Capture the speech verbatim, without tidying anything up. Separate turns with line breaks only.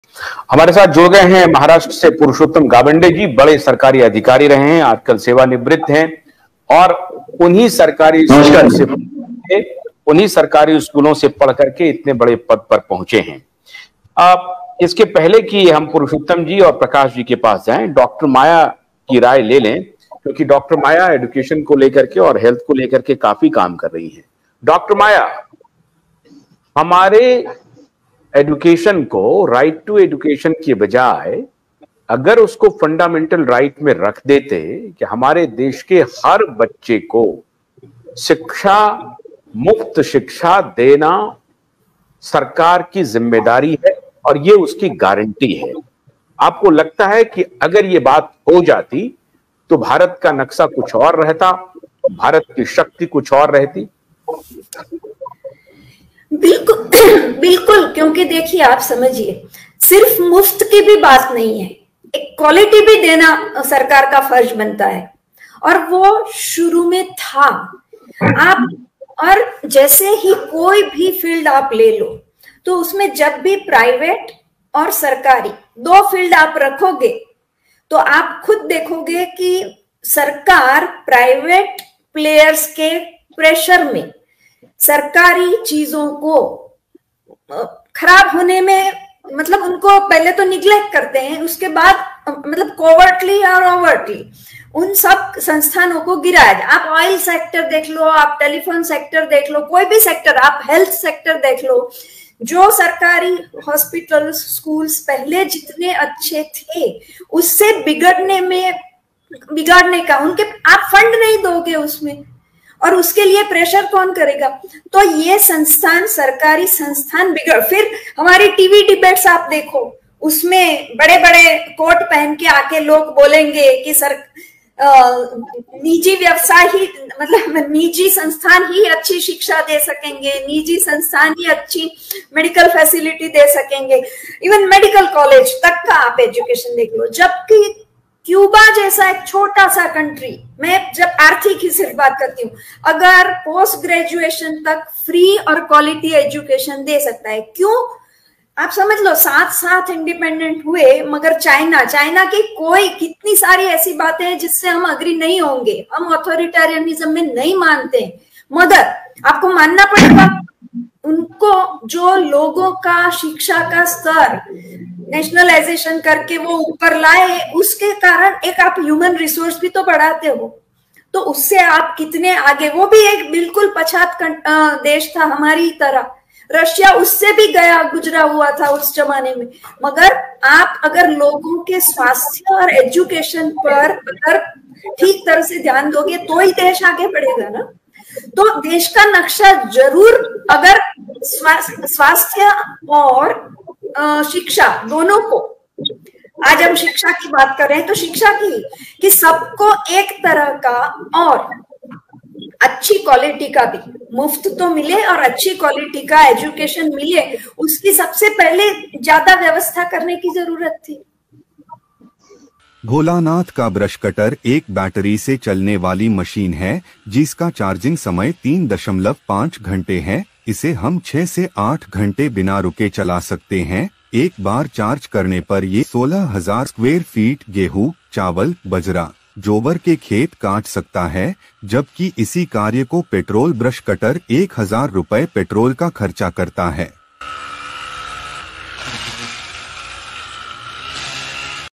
हमारे साथ जुड़ गए हैं महाराष्ट्र से पुरुषोत्तम गावंडे जी। बड़े सरकारी अधिकारी रहे हैं, आजकल सेवानिवृत्त हैं और उन्हीं सरकारी स्कूलों से उन्हीं सरकारी स्कूलों से पढ़ करके इतने बड़े पद पर पहुंचे हैं। अब इसके पहले कि हम पुरुषोत्तम जी और प्रकाश जी के पास जाएं, डॉक्टर माया की राय ले लें, क्योंकि डॉक्टर माया एजुकेशन को लेकर के और हेल्थ को लेकर के काफी काम कर रही हैं। डॉक्टर माया, हमारे एजुकेशन को राइट टू एजुकेशन की बजाय अगर उसको फंडामेंटल राइट में रख देते कि हमारे देश के हर बच्चे को शिक्षा, मुफ्त शिक्षा देना सरकार की जिम्मेदारी है और ये उसकी गारंटी है, आपको लगता है कि अगर ये बात हो जाती तो भारत का नक्शा कुछ और रहता, भारत की शक्ति कुछ और रहती?
बिल्कुल बिल्कुल, क्योंकि देखिए आप समझिए, सिर्फ मुफ्त की भी बात नहीं है, एक क्वालिटी भी देना सरकार का फर्ज बनता है और वो शुरू में था। आप और जैसे ही कोई भी फील्ड आप ले लो तो उसमें जब भी प्राइवेट और सरकारी दो फील्ड आप रखोगे तो आप खुद देखोगे कि सरकार प्राइवेट प्लेयर्स के प्रेशर में सरकारी चीजों को खराब होने में, मतलब उनको पहले तो निग्लेक्ट करते हैं, उसके बाद मतलब कोवर्टली और ओवर्टली उन सब संस्थानों को गिराया जाए। आप ऑयल सेक्टर देख लो, आप टेलीफोन सेक्टर देख लो, कोई भी सेक्टर, आप हेल्थ सेक्टर देख लो, जो सरकारी हॉस्पिटल स्कूल्स पहले जितने अच्छे थे उससे बिगड़ने में बिगाड़ने का उनके आप फंड नहीं दोगे उसमें, और उसके लिए प्रेशर कौन करेगा? तो ये संस्थान, सरकारी संस्थान बिगड़, फिर हमारी टीवी डिबेट्स आप देखो, उसमें बड़े बड़े कोट पहन के आके लोग बोलेंगे कि सर निजी व्यवसाय ही, मतलब निजी संस्थान ही अच्छी शिक्षा दे सकेंगे, निजी संस्थान ही अच्छी मेडिकल फैसिलिटी दे सकेंगे, इवन मेडिकल कॉलेज तक का आप एजुकेशन देख लो। जबकि क्यूबा जैसा एक छोटा सा कंट्री, मैं जब आर्थिक ही सिर्फ बात करती हूँ, अगर पोस्ट ग्रेजुएशन तक फ्री और क्वालिटी एजुकेशन दे सकता है, क्यों? आप समझ लो, साथ साथ इंडिपेंडेंट हुए, मगर चाइना चाइना की कोई कितनी सारी ऐसी बातें हैं जिससे हम अग्री नहीं होंगे, हम ऑथोरिटेरियनिज्म में नहीं मानते, मगर आपको मानना पड़ेगा उनको जो लोगों का शिक्षा का स्तर नेशनलाइजेशन करके वो ऊपर लाए, उसके कारण एक आप ह्यूमन रिसोर्स भी तो बढ़ाते हो, तो उससे आप कितने आगे। वो भी एक बिल्कुल पछात देश था हमारी तरह, रशिया उससे भी गया गुजरा हुआ था उस जमाने में, मगर आप अगर लोगों के स्वास्थ्य और एजुकेशन पर अगर ठीक तरह से ध्यान दोगे तो ही देश आगे बढ़ेगा ना। तो देश का नक्शा जरूर, अगर स्वास्थ्य और शिक्षा दोनों को, आज हम शिक्षा की बात कर रहे हैं तो शिक्षा की कि सबको एक तरह का और अच्छी क्वालिटी का भी मुफ्त तो मिले और अच्छी क्वालिटी का एजुकेशन मिले, उसकी सबसे पहले ज्यादा व्यवस्था करने की जरूरत थी।
भोलानाथ का ब्रश कटर एक बैटरी से चलने वाली मशीन है जिसका चार्जिंग समय तीन दशमलव पाँच घंटे है। इसे हम छह से आठ घंटे बिना रुके चला सकते हैं। एक बार चार्ज करने पर ये सोलह हजार स्क्वायर फीट गेहूं, चावल, बजरा, जोबर के खेत काट सकता है, जबकि इसी कार्य को पेट्रोल ब्रश कटर एक हजार रुपए पेट्रोल का खर्चा करता है।